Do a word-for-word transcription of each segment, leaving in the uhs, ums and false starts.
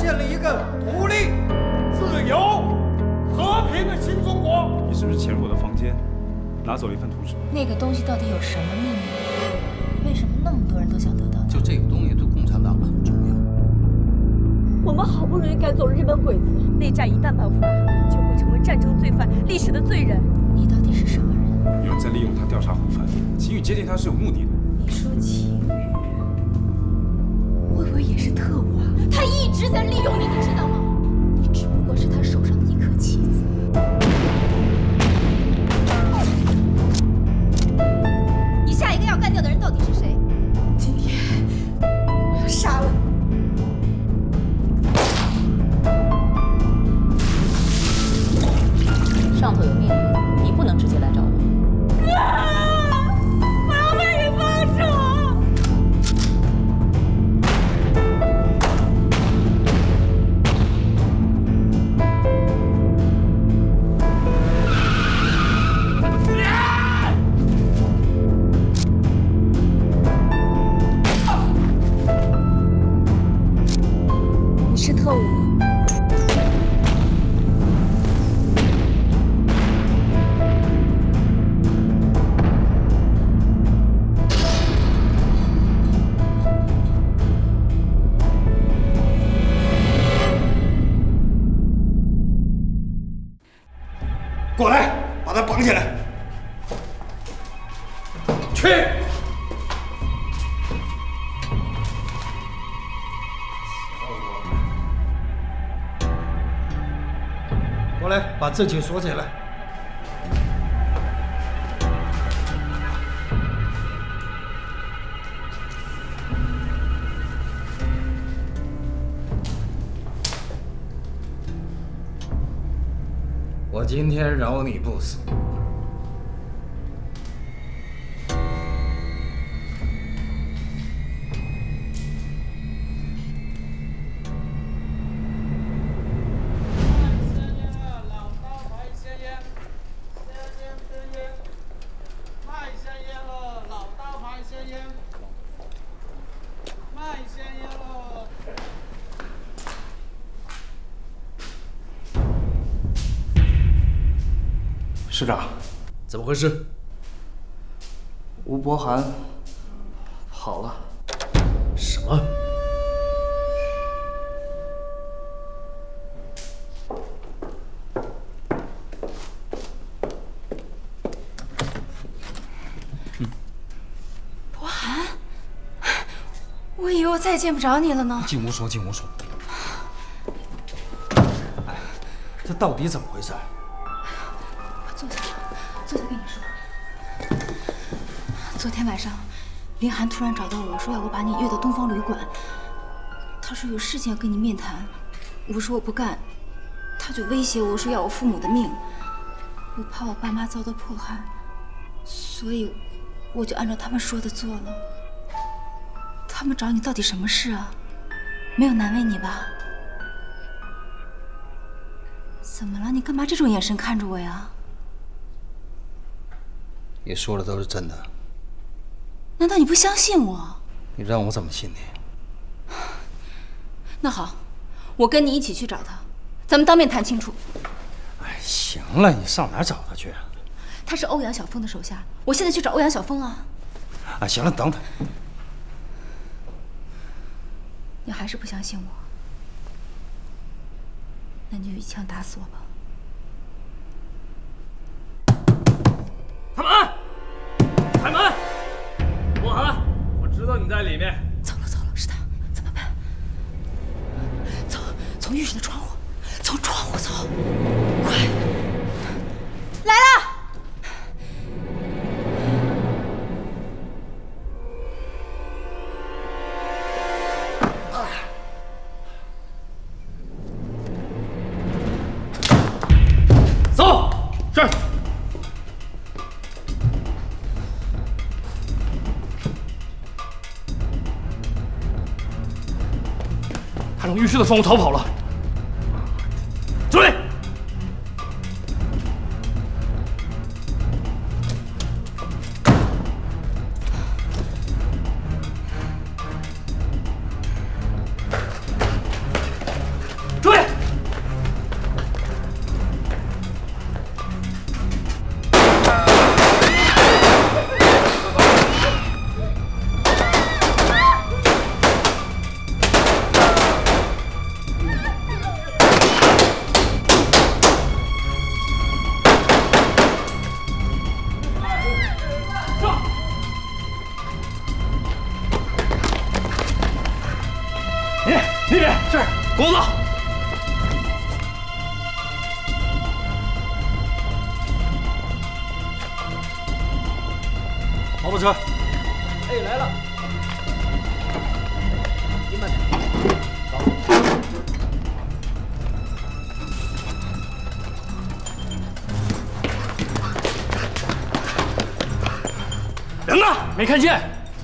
建立一个独立、自由、和平的新中国。 你是不是潜入我的房间，拿走了一份图纸？ 那个东西到底有什么秘密？为什么那么多人都想得到？ 就这个东西对共产党很重要。 我们好不容易赶走了日本鬼子，内战一旦爆发，就会成为战争罪犯、历史的罪人。 你到底是什么人？ 有人在利用他调查胡帆，秦宇接近他是有目的的。 你说秦宇会不会也是特务啊？他一直在利用你，你知道吗？你只不过是他手上的一颗棋子。你下一个要干掉的人到底是谁？今天我要杀了你。上头有命令，你不能直接来找我。 啊！我要被你放逐！你是特务。 过来，把他绑起来。去。过来，把这解锁起来。我今天饶你不死。 师长， 怎么回事？ 吴伯涵跑了。 什么？ 伯涵，我以为我再也见不着你了呢。 进屋说，进屋说。哎，这到底怎么回事？ 坐下，坐下跟你说。昨天晚上，林涵突然找到我说要我把你约到东方旅馆，他说有事情要跟你面谈。我说我不干，他就威胁我说要我父母的命。我怕我爸妈遭到迫害，所以我就按照他们说的做了。他们找你到底什么事啊？没有难为你吧？怎么了？你干嘛这种眼神看着我呀？ 你说的都是真的。 难道你不相信我？ 你让我怎么信你？ 那好，我跟你一起去找他，咱们当面谈清楚。 哎，行了，你上哪儿找他去啊？ 他是欧阳晓峰的手下，我现在去找欧阳晓峰啊。 啊，行了，等等。 你还是不相信我？那你就一枪打死我吧。 开门！开门！伯涵，我知道你在里面。 走了走了，是他，怎么办？走，从浴室的窗户，从窗户走，快！来了！ 走，是。他从浴室的窗户逃跑了。追！ 一点。是， 工作。 跑跑车。哎，来了。您慢点。走。 人呢？ 没看见。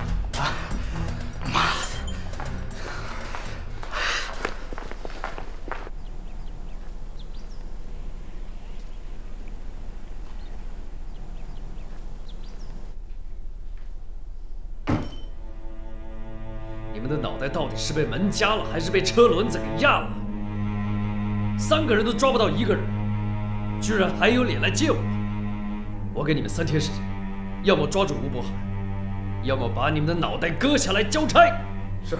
你们的脑袋到底是被门夹了，还是被车轮子给压了？三个人都抓不到一个人，居然还有脸来见我！我给你们三天时间，要么抓住吴伯涵，要么把你们的脑袋割下来交差。是。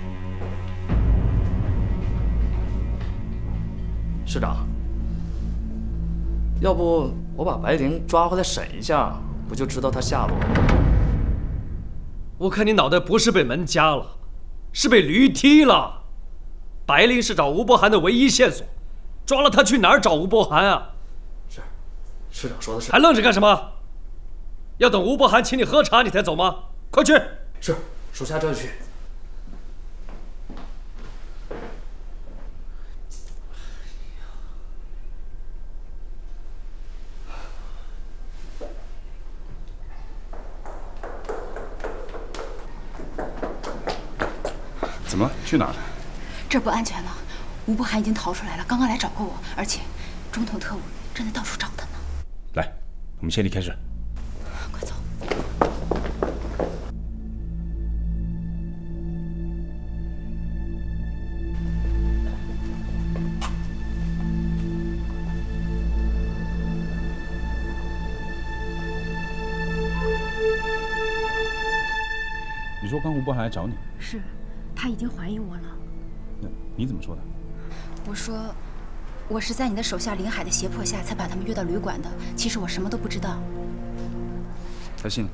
师长，要不我把白灵抓回来审一下，不就知道他下落了？ 我看你脑袋不是被门夹了。 是被驴踢了。白灵是找吴伯涵的唯一线索，抓了他去哪儿找吴伯涵啊？ 是，师长说的是。 还愣着干什么？要等吴伯涵请你喝茶你才走吗？快去！ 是，属下这就去。 怎么去哪儿了？ 这儿不安全了，吴伯涵已经逃出来了，刚刚来找过我，而且中统特务正在到处找他呢。 来，我们先离开这。 快走！ 你说刚吴伯涵来找你？ 是。 他已经怀疑我了， 那你怎么说的？ 我说，我是在你的手下林海的胁迫下才把他们约到旅馆的。其实我什么都不知道。 他信了？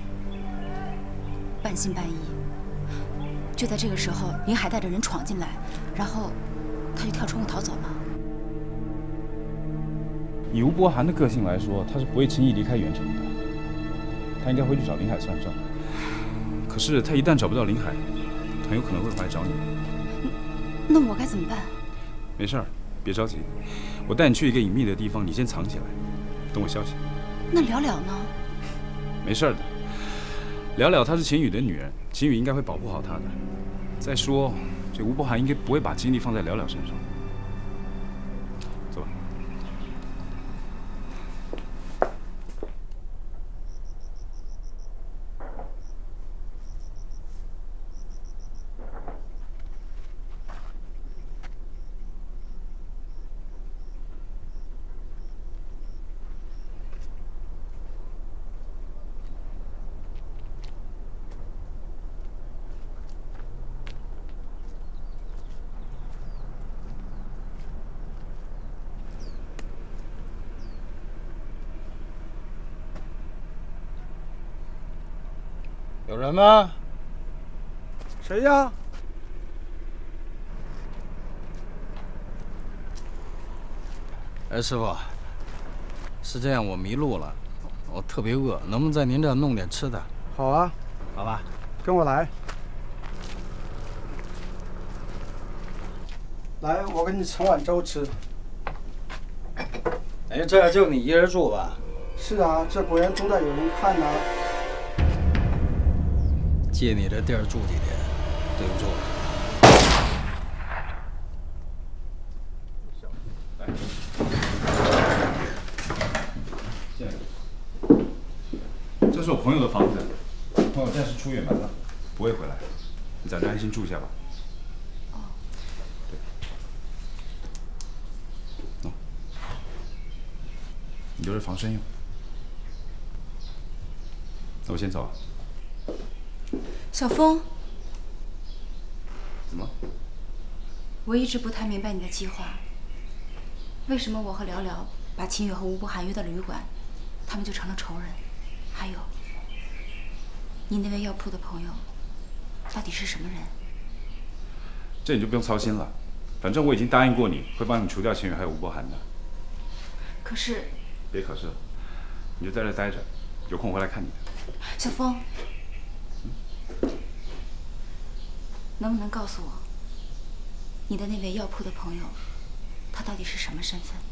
半信半疑。就在这个时候，林海带着人闯进来，然后他就跳窗户逃走了。 以吴伯涵的个性来说，他是不会轻易离开原城的。他应该会去找林海算账。可是他一旦找不到林海， 很有可能会回来找你。 那我该怎么办？ 没事儿，别着急，我带你去一个隐秘的地方，你先藏起来，等我消息。 那了了呢？ 没事的，了了她是秦宇的女人，秦宇应该会保护好她的。再说，这吴伯涵应该不会把精力放在了了身上。走吧。 有人吗？ 谁呀？ 哎，师傅，是这样，我迷路了，我特别饿，能不能在您这弄点吃的？ 好啊， 好吧， 跟我来。来，我给你盛碗粥吃。 哎，这就你一人住吧？ 是啊，这果然总得有人看呢。 借你这地儿住几天，对不住了。 这是我朋友的房子，朋友暂时出远门了，不会回来，你在这安心住一下吧。哦。对。喏，你留着防身用。那我先走了。 小峰， 怎么？ 我一直不太明白你的计划。为什么我和聊聊把秦宇和吴伯涵约到了旅馆，他们就成了仇人？还有，你那位药铺的朋友，到底是什么人？ 这你就不用操心了。反正我已经答应过你，会帮你除掉钱宇还有吴伯涵的。 可是， 别可是了，你就在这待着，有空我会来看你的。 小峰，能不能告诉我，你的那位药铺的朋友，他到底是什么身份？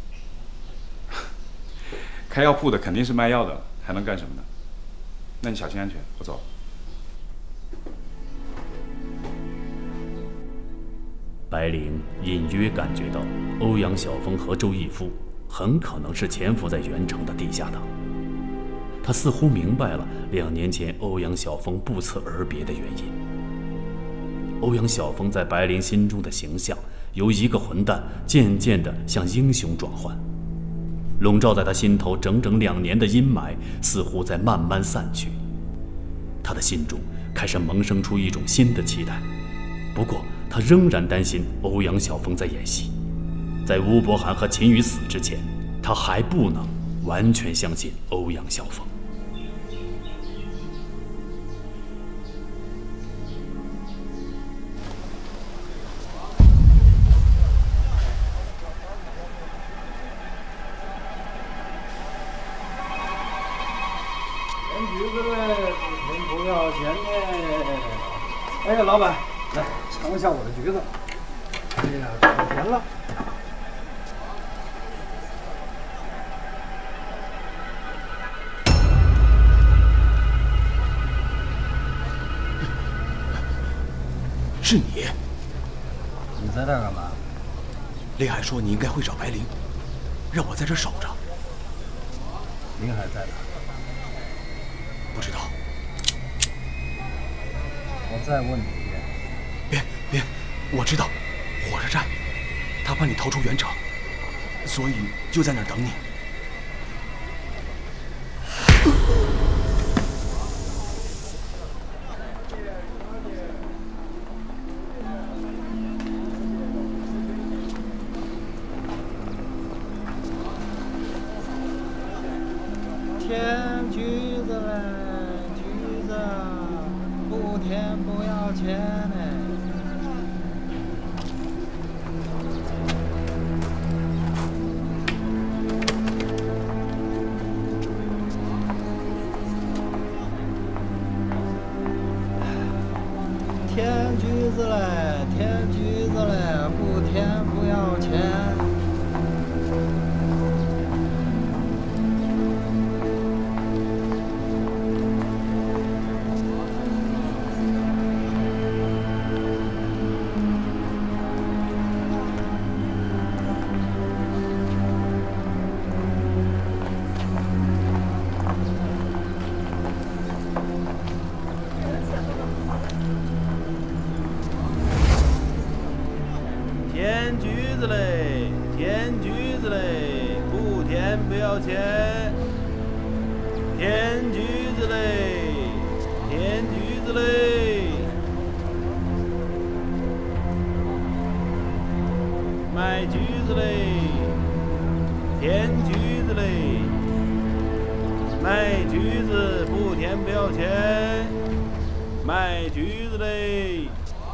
开药铺的肯定是卖药的，还能干什么呢？那你小心安全，我走了。 白灵隐约感觉到欧阳晓峰和周义夫很可能是潜伏在元城的地下党。他似乎明白了两年前欧阳晓峰不辞而别的原因。欧阳晓峰在白灵心中的形象由一个混蛋渐渐地向英雄转换，笼罩在他心头整整两年的阴霾似乎在慢慢散去。他的心中开始萌生出一种新的期待，不过他仍然担心欧阳晓峰在演戏。在吴伯涵和秦宇死之前，他还不能完全相信欧阳晓峰。 甜橘子嘞，不甜不要钱呢。哎呀，老板，来尝一下我的橘子。哎呀，可甜了。 是你？ 你在这儿干嘛？ 林海说你应该会找白灵，让我在这守着。 林海在哪？ 不知道。 我再问你一遍。 别别，我知道，火车站，他怕你逃出原城，所以就在那儿等你。 甜橘子嘞，橘子，不甜不要钱嘞。甜橘子嘞，甜橘子嘞，不甜不要钱。 甜橘子嘞，甜橘子嘞，不甜不要钱。甜橘子嘞，甜橘子嘞，卖橘子嘞，甜橘子嘞，卖橘子不甜不要钱。卖橘子嘞。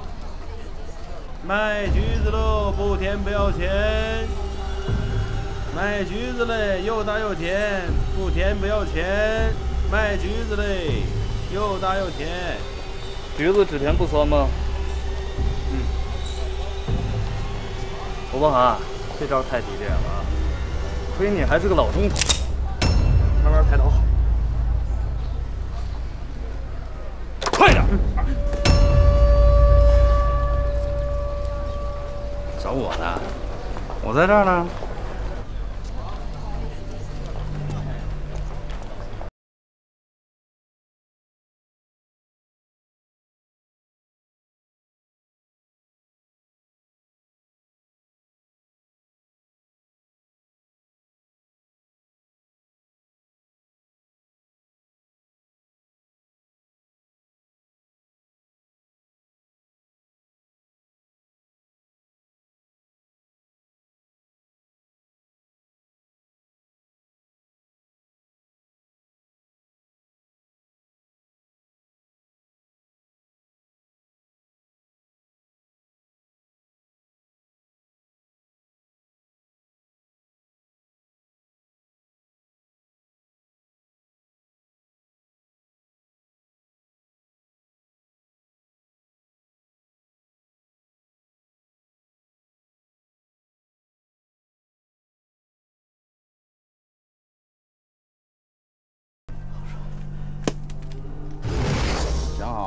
卖橘子喽，不甜不要钱。卖橘子嘞，又大又甜，不甜不要钱。卖橘子嘞，又大又甜。 橘子只甜不酸吗？嗯。吴伯涵，这招太低劣了啊！亏你还是个老中头，慢慢抬头。快点！ 找我呢？我在这儿呢。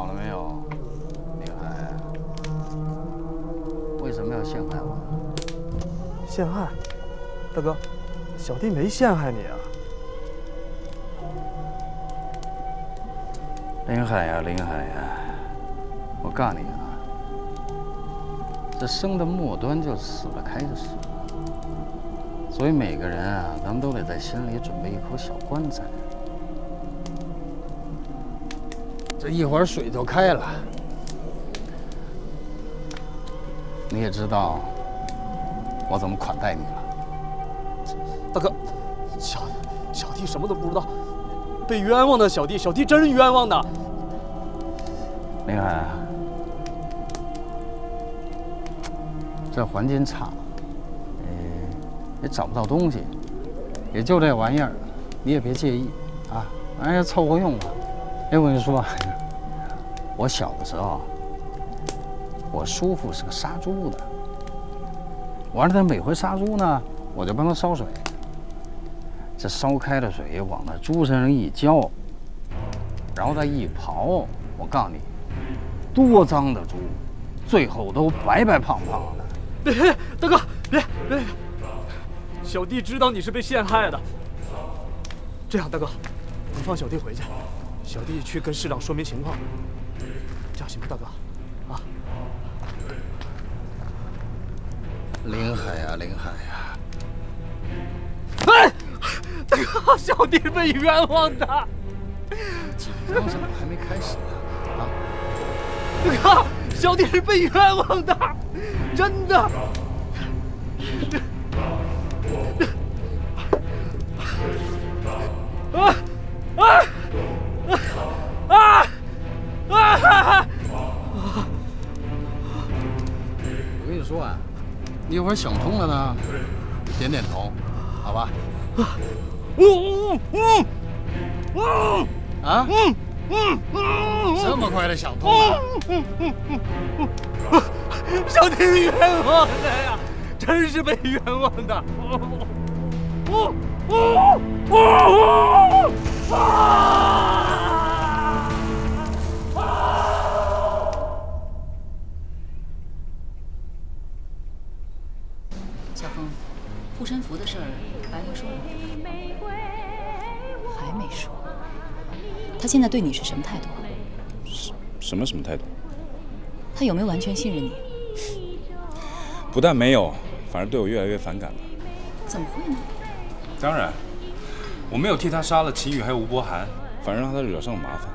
了没有，林海？为什么要陷害我？ 陷害？大哥，小弟没陷害你啊。 林海呀，林海呀，我告诉你啊，这生的末端就死得开的事，所以每个人啊，咱们都得在心里准备一口小棺材。这一会儿水就开了，你也知道我怎么款待你了。 大哥，小小弟什么都不知道，被冤枉的小弟，小弟真是冤枉的。 林海，这环境差，呃，也找不到东西，也就这玩意儿，你也别介意啊，反正凑合用吧。哎，我跟你说，我小的时候，我叔父是个杀猪的，完了他每回杀猪呢，我就帮他烧水。这烧开的水往那猪身上一浇，然后再一刨，我告诉你，多脏的猪，最后都白白胖胖的。 别，大哥，别别，小弟知道你是被陷害的。这样，大哥，你放小弟回去，小弟去跟市长说明情况，这样行吗，大哥？啊？ 林海呀，林海呀！ 哎，大哥，小弟被冤枉的。 紧张什么？还没开始呢！啊！ 大哥，小弟是被冤枉的，真的。啊啊啊啊！ 我跟你说啊，你一会儿想通了呢，点点头，好吧？嗯嗯嗯啊嗯嗯嗯，这么快的想通了？嗯嗯嗯嗯， 小弟冤枉的呀，真是被冤枉的。哦哦哦啊！ 小峰，护身符的事儿，白灵说了吗？还没说。他现在对你是什么态度？ 什什么什么态度？ 他有没有完全信任你？ 不但没有，反而对我越来越反感了。 怎么会呢？ 当然，我没有替他杀了秦宇还有吴伯涵，反而让他惹上了麻烦。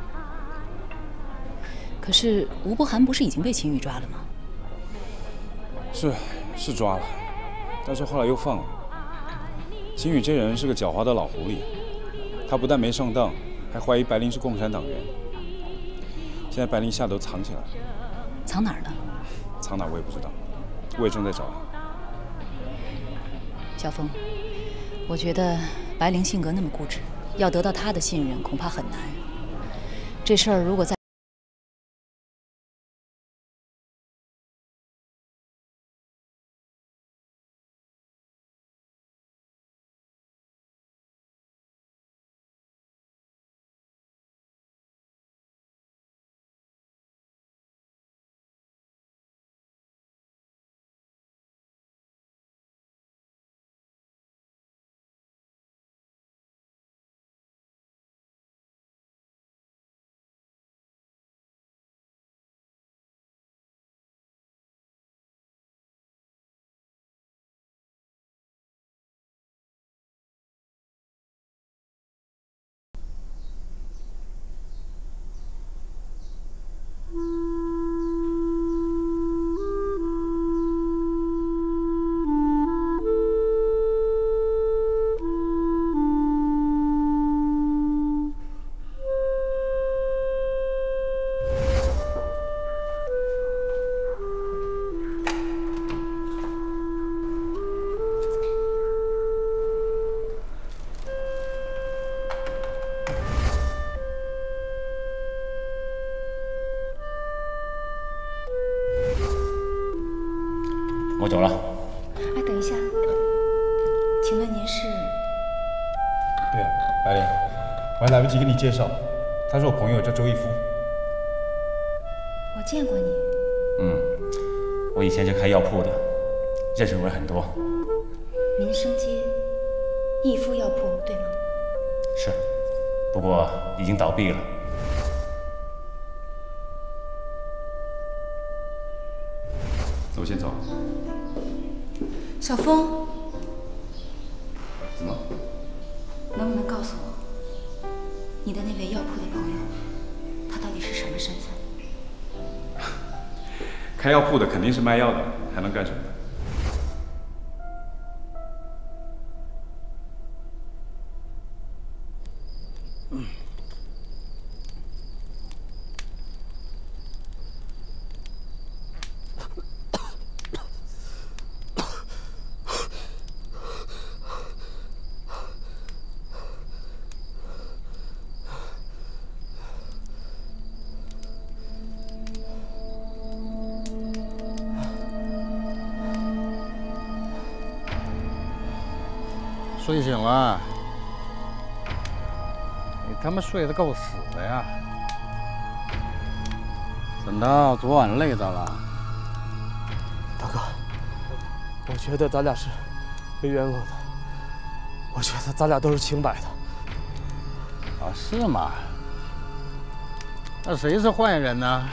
可是吴伯涵不是已经被秦宇抓了吗？ 是是抓了，但是后来又放了。秦宇这人是个狡猾的老狐狸，他不但没上当，还怀疑白灵是共产党员。现在白灵下都藏起来了。 藏哪儿了？ 藏哪儿我也不知道，我也正在找。 小峰，我觉得白灵性格那么固执，要得到他的信任恐怕很难。这事儿如果再…… 我走了。 哎，等一下，请问您是？ 对啊，白灵，我还来不及给你介绍，他是我朋友，叫周一夫。 我见过你。 嗯，我以前是开药铺的，认识人很多。 民生街义夫药铺对吗？ 是，不过已经倒闭了。 我先走。 小峰， 怎么？ 能不能告诉我，你的那位药铺的朋友，他到底是什么身份？ 开药铺的肯定是卖药的，还能干什么？ 嗯。睡醒了，你他妈睡得够死的呀！怎么着，昨晚累着了？ 大哥，我觉得咱俩是被冤枉的，我觉得咱俩都是清白的。 啊，是吗？那谁是坏人呢？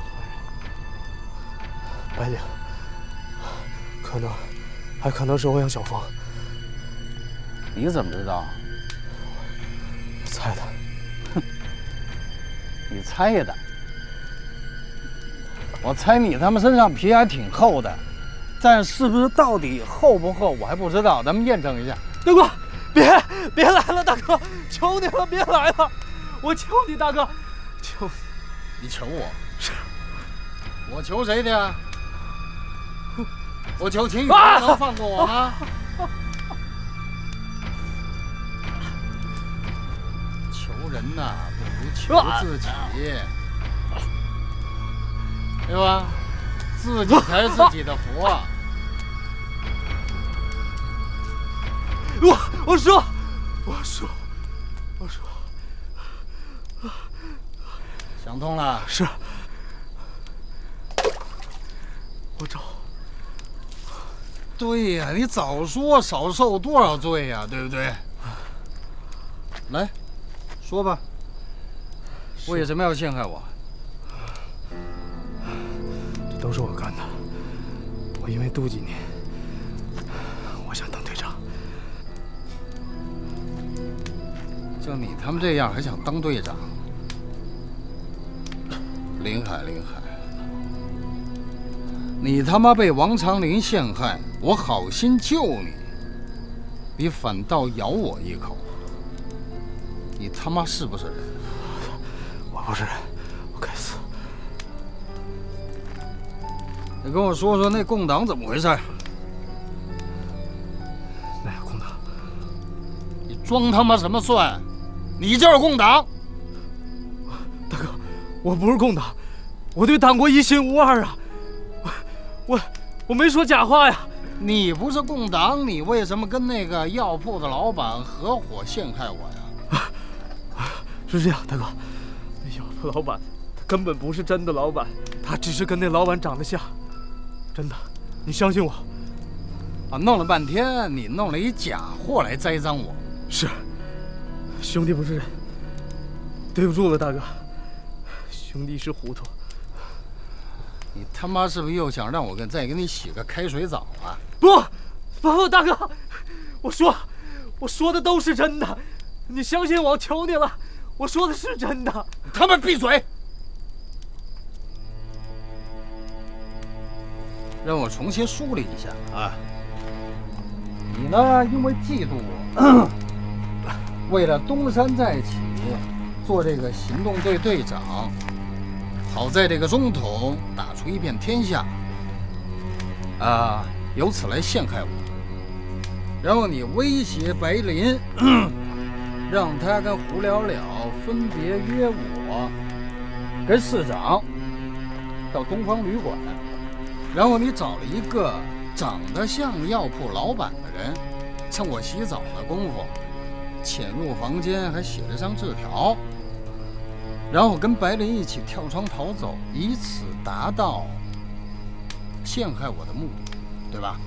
白领，可能，还可能是欧阳晓峰。 你怎么知道？ 我猜的。 哼，你猜的？我猜你他妈身上皮还挺厚的，但是不是到底厚不厚我还不知道，咱们验证一下。 大哥，别别来了，大哥，求你了，别来了，我求你，大哥，求你。 你求我？是。我求谁的呀？我求秦宇，啊、能放过我吗？求人呐、啊，不如求自己，对吧？自己才是自己的福啊！ 我我说，我说，我说， 想通了？ 是。我找。 对呀，你早说少受多少罪呀，对不对？来，说吧，为什么要陷害我？ 这都是我干的。我因为妒忌你，我想当队长。 就你他妈这样还想当队长？林海，林海。你他妈被王长林陷害，我好心救你，你反倒咬我一口，你他妈是不是人？ 我不是人，我该死。 你跟我说说那共党怎么回事？ 哪个共党？ 你装他妈什么蒜？你就是共党！ 大哥，我不是共党，我对党国一心无二啊！我我没说假话呀！ 你不是共党，你为什么跟那个药铺的老板合伙陷害我呀？ 啊，是这样，大哥，那药铺老板他根本不是真的老板，他只是跟那老板长得像，真的，你相信我。 啊，弄了半天，你弄了一假货来栽赃我。 是，兄弟不是人，对不住了，大哥，兄弟一时糊涂。 你他妈是不是又想让我跟再给你洗个开水澡啊？ 不，不，大哥，我说，我说的都是真的，你相信我，求你了，我说的是真的。 你他妈闭嘴！让我重新梳理一下啊！你呢，因为嫉妒我，为了东山再起，做这个行动队队长。好在这个中统打出一片天下，啊，由此来陷害我。然后你威胁白林，让他跟胡了了分别约我跟市长到东方旅馆。然后你找了一个长得像药铺老板的人，趁我洗澡的功夫，潜入房间，还写了张字条。 然后跟白灵一起跳窗逃走，以此达到陷害我的目的，对吧？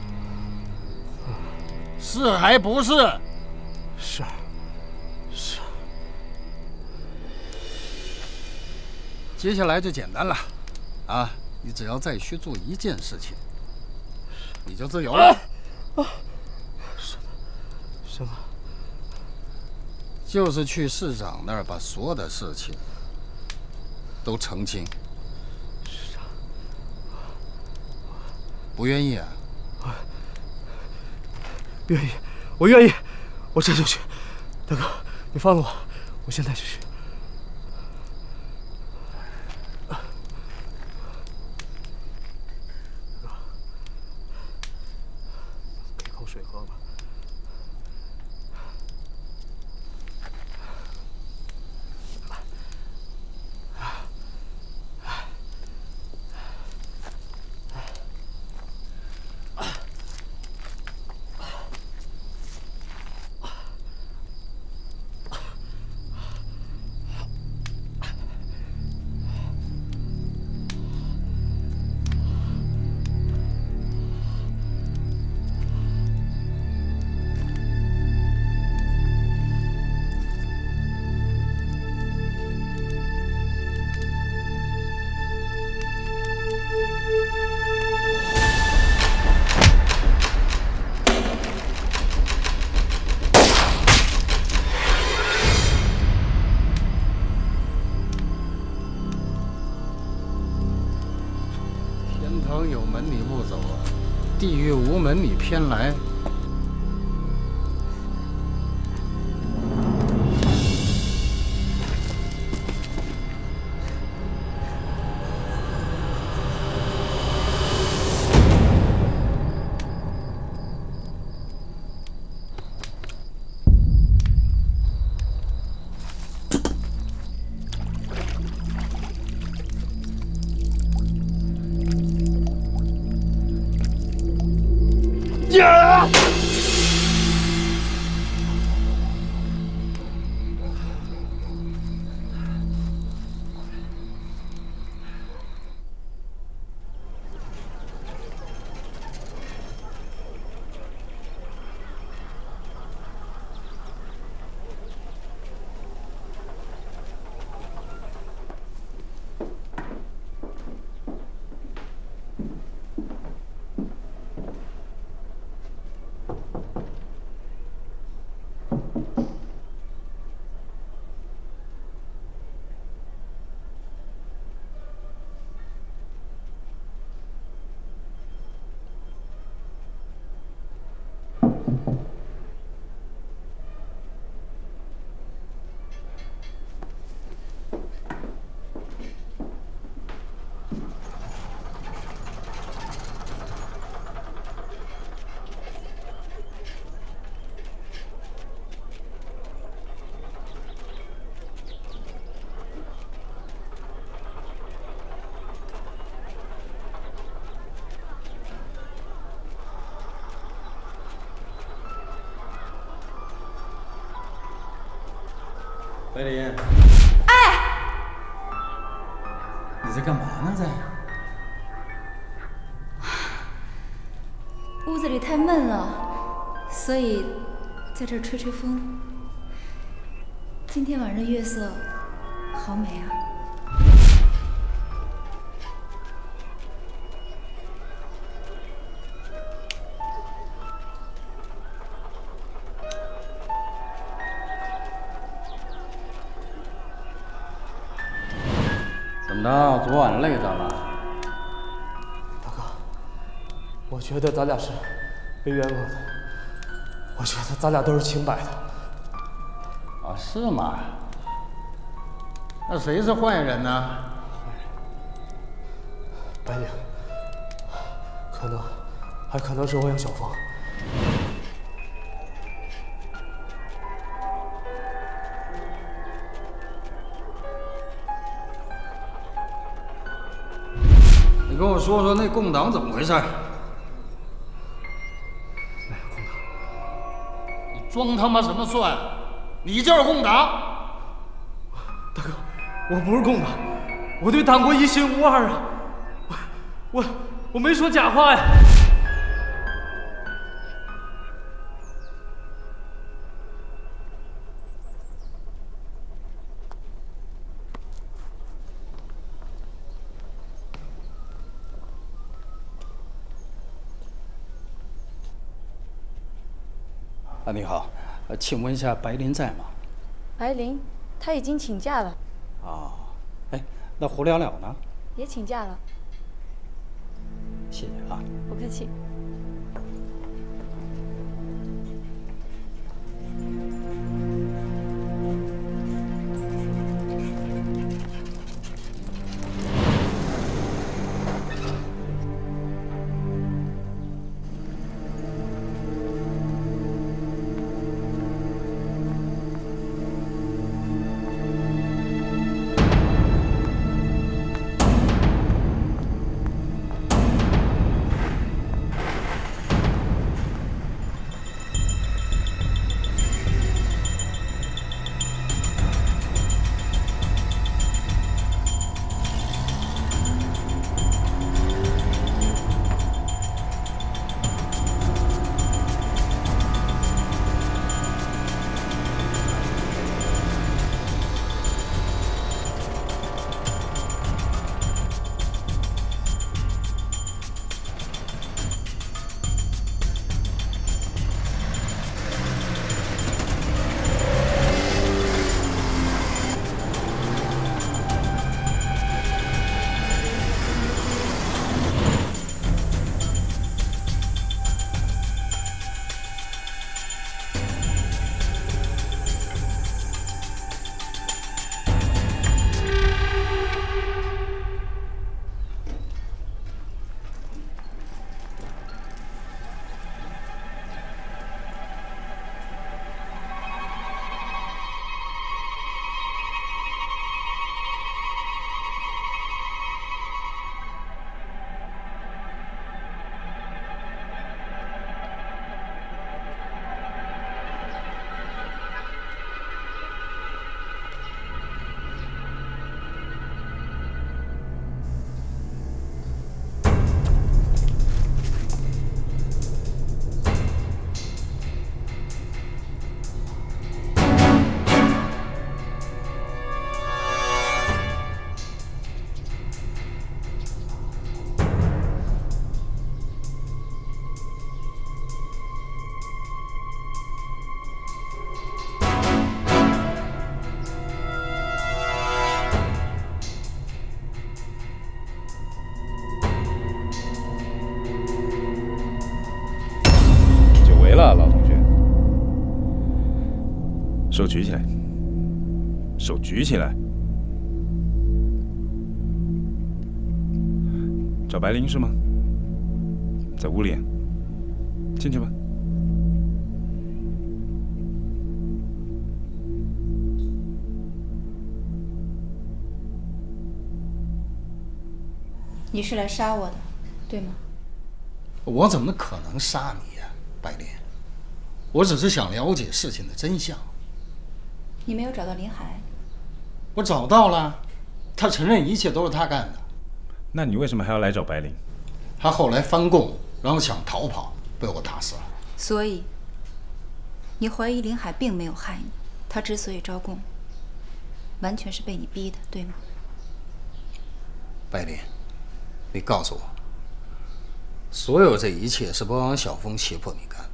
是还不是？ 是。是。 接下来就简单了，啊，你只要再需做一件事情，你就自由了。啊！ 什么？什么？ 就是去市长那儿把所有的事情都澄清。 市长， 不愿意啊？ 愿意，我愿意，我这就去。大哥，你放了我，我现在就去。给口水喝吧。 有门你不走，地狱无门你偏来。 呀！ 白灵， 哎， 你在干嘛呢？在屋子里太闷了，所以在这儿吹吹风。今天晚上的月色好美啊！ 怎么着？昨晚累着了？ 大哥，我觉得咱俩是被冤枉的。我觉得咱俩都是清白的。 啊，是吗？那谁是坏人呢？ 坏人，白灵，可能，还可能是欧阳晓峰。 你跟我说说那共党怎么回事？ 没有共党。 你装他妈什么蒜？你就是共党！ 大哥， 我不是共党，我对党国一心无二啊！我我我没说假话呀！ 啊，你好，呃，请问一下白灵在吗？ 白灵，她已经请假了。 啊，哎，那胡了了呢？ 也请假了。 谢谢啊。 不客气。 老同学，手举起来，手举起来。找白灵是吗？在屋里，进去吧。 你是来杀我的，对吗？ 我怎么可能杀你呀，白灵？我只是想了解事情的真相。 你没有找到林海？ 我找到了，他承认一切都是他干的。 那你为什么还要来找白灵？ 他后来翻供，然后想逃跑，被我打死了。 所以，你怀疑林海并没有害你，他之所以招供，完全是被你逼的，对吗？ 白灵，你告诉我，所有这一切是欧阳晓峰胁迫你干的？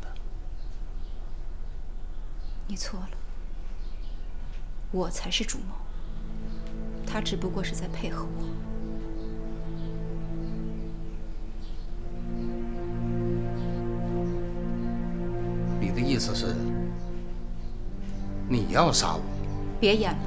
你错了，我才是主谋，他只不过是在配合我。 你的意思是，你要杀我？ 别演了，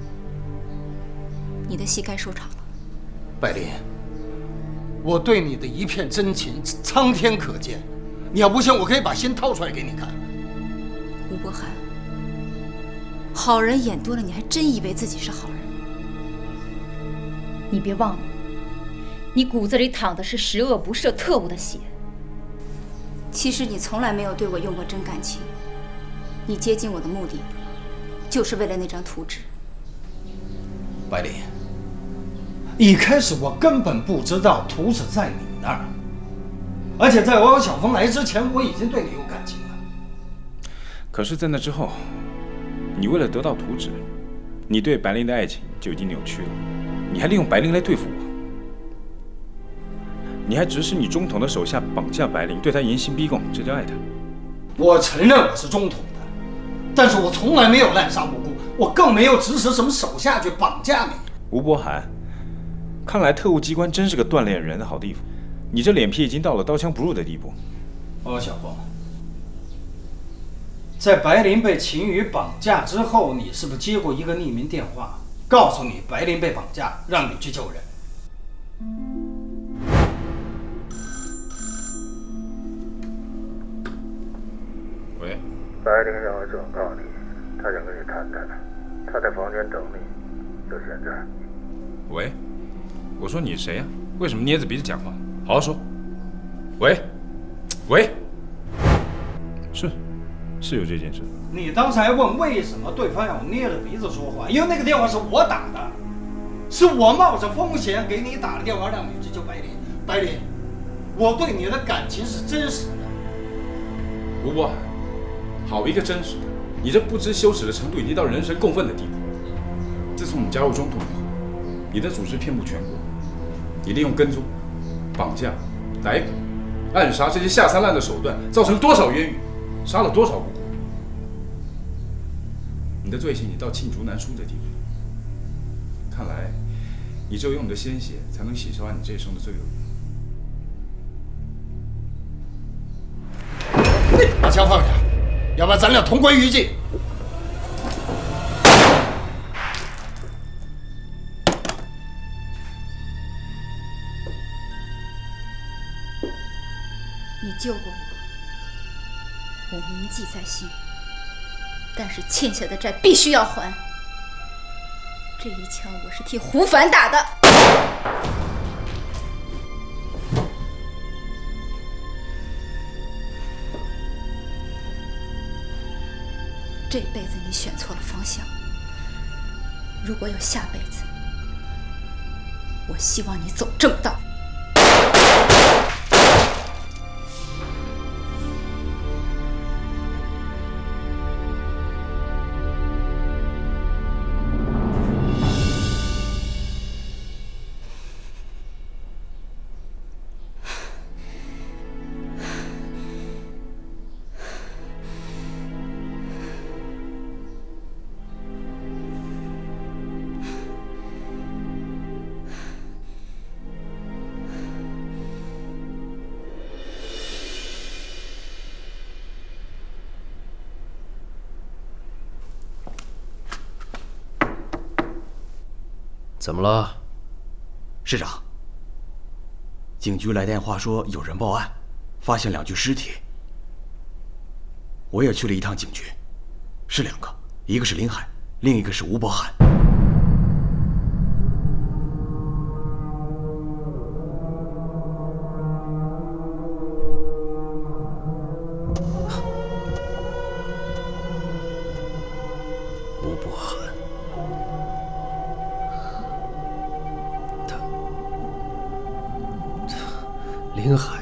你的戏该收场了。 白灵，我对你的一片真情，苍天可见。你要不信，我可以把心掏出来给你看。 吴伯涵，好人演多了，你还真以为自己是好人？ 你别忘了，你骨子里淌的是十恶不赦特务的血。 其实你从来没有对我用过真感情，你接近我的目的，就是为了那张图纸。 白灵，一开始我根本不知道图纸在你那儿，而且在欧阳晓峰来之前，我已经对你有感情了。 可是，在那之后，你为了得到图纸，你对白灵的爱情就已经扭曲了，你还利用白灵来对付我，你还指使你中统的手下绑架白灵，对他严刑逼供，这叫爱他？ 我承认我是中统的，但是我从来没有滥杀无辜，我更没有指使什么手下去绑架你。 吴伯涵，看来特务机关真是个锻炼人的好地方，你这脸皮已经到了刀枪不入的地步。 哦，小峰，在白灵被秦宇绑架之后，你是不是接过一个匿名电话，告诉你白灵被绑架，让你去救人？ 喂， 白灵让我转告你，他想跟你谈谈，他在房间等你，就现在。 喂，我说你是谁呀？为什么捏着鼻子讲话？好好说。喂，喂，是，是有这件事。 你当时还问为什么对方要捏着鼻子说话？因为那个电话是我打的，是我冒着风险给你打的电话，让你去救白灵。白灵，我对你的感情是真实的。 吴伯涵，好一个真实的！你这不知羞耻的程度已经到人神共愤的地步。自从你加入中统以后，你的组织遍布全国，你利用跟踪、绑架、逮捕、暗杀这些下三滥的手段，造成多少冤狱，杀了多少无辜。你的罪行已经到罄竹难书的地步。看来，你只有用你的鲜血才能洗刷你这一生的罪恶。 把枪放下，要不然咱俩同归于尽。 你救过我，我铭记在心。但是欠下的债必须要还。这一枪我是替胡凡打的。这辈子你选错了方向。如果有下辈子，我希望你走正道。 怎么了，市长？警局来电话说有人报案，发现两具尸体。我也去了一趟警局，是两个，一个是林海，另一个是吴伯涵。吴伯涵。 林海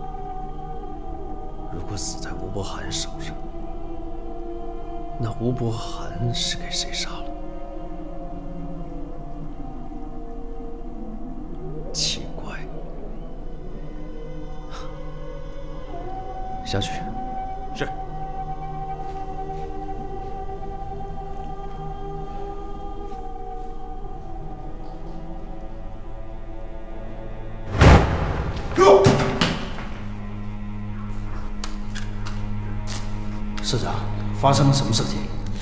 如果死在吴伯涵手上，那吴伯涵是给谁杀了？奇怪。下去。是。 市长，发生了什么事情？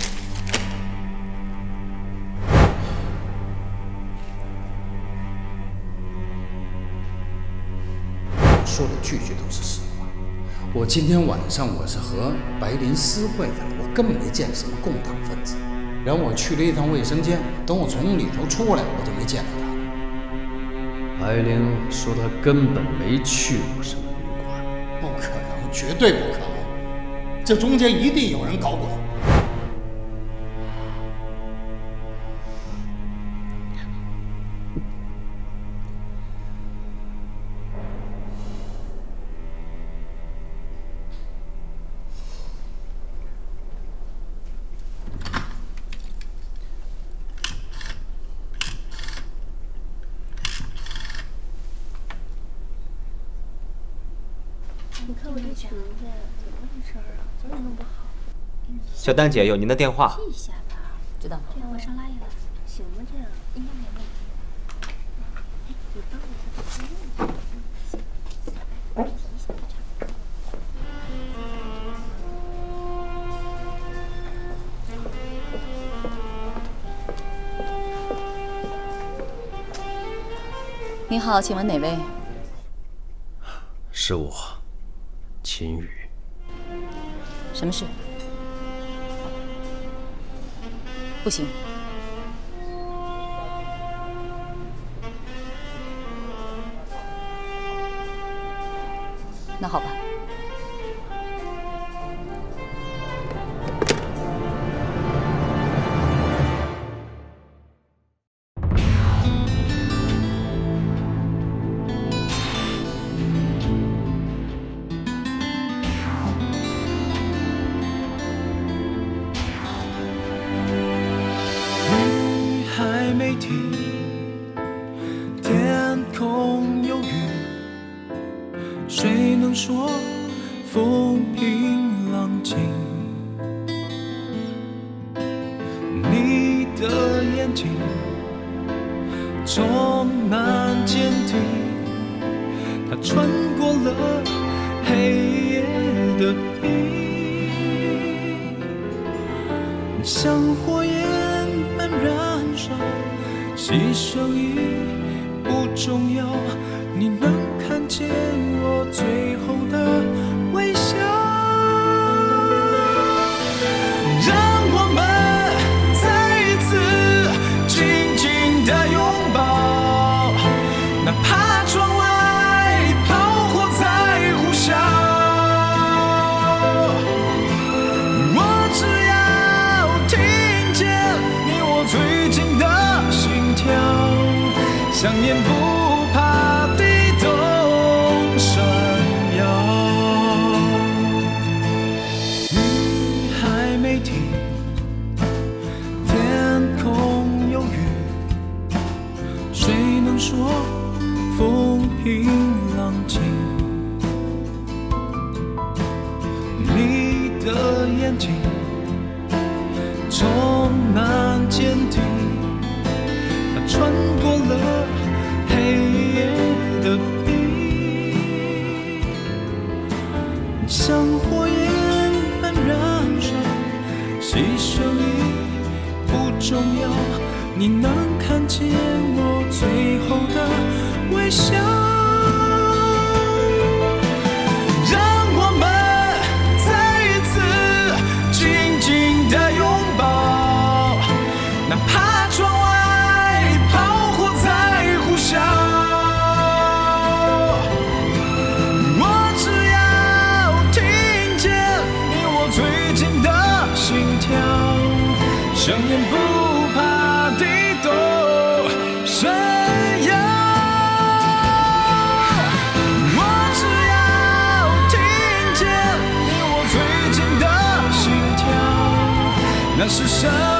我说的句句都是实话。我今天晚上我是和白灵私会的，我根本没见什么共党分子。然后我去了一趟卫生间，等我从里头出来，我就没见到他了。 白灵说他根本没去过什么旅馆， 不可能，绝对不可能。 这中间一定有人搞鬼。 你看我这裙子呀，怎么回事啊？怎么弄不好？ 小丹姐有您的电话。 记一下吧。 知道了。 这样我上拉页了，行吗？这样应该没问题。哎，你帮我一下，把它用一下。提一下就差不多。 您好，请问哪位？ 是我，秦宇。 什么事？不行。那好吧。 天空有雨，谁能说风平浪静？你的眼睛充满坚定，它穿过了黑夜的冰，像火焰般燃烧。牺牲已不重要，你能看见我最后的微笑。让我们再一次紧紧地拥抱，哪怕窗外炮火在呼啸，我只要听见你我最近的想念不怕地动山摇，雨还没停，天空有雨，谁能说风平浪静？你的眼睛充满坚定，它穿过了黑夜的冰，像火焰般燃烧，牺牲已不重要，你能看见我最后的微笑。让我们再一次紧紧地拥抱，哪怕窗外炮火在呼啸，我只要听见你我最近的心跳，想念不怕地动山摇，我只要听见你我最近的心跳，那是什么？